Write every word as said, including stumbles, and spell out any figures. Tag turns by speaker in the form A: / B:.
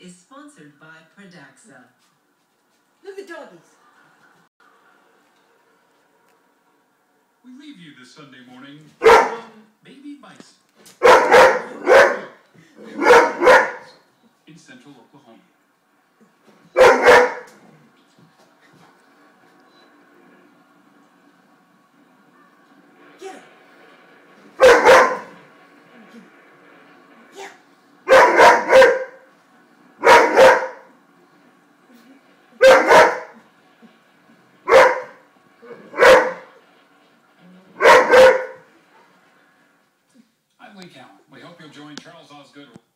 A: is sponsored by Pradaxa.
B: Look at doggies.
C: We leave you this Sunday morning from Baby Bison in central Oklahoma.
B: Get it. Yeah.
C: I'm Lee Cowan. We hope you'll join Charles Osgood.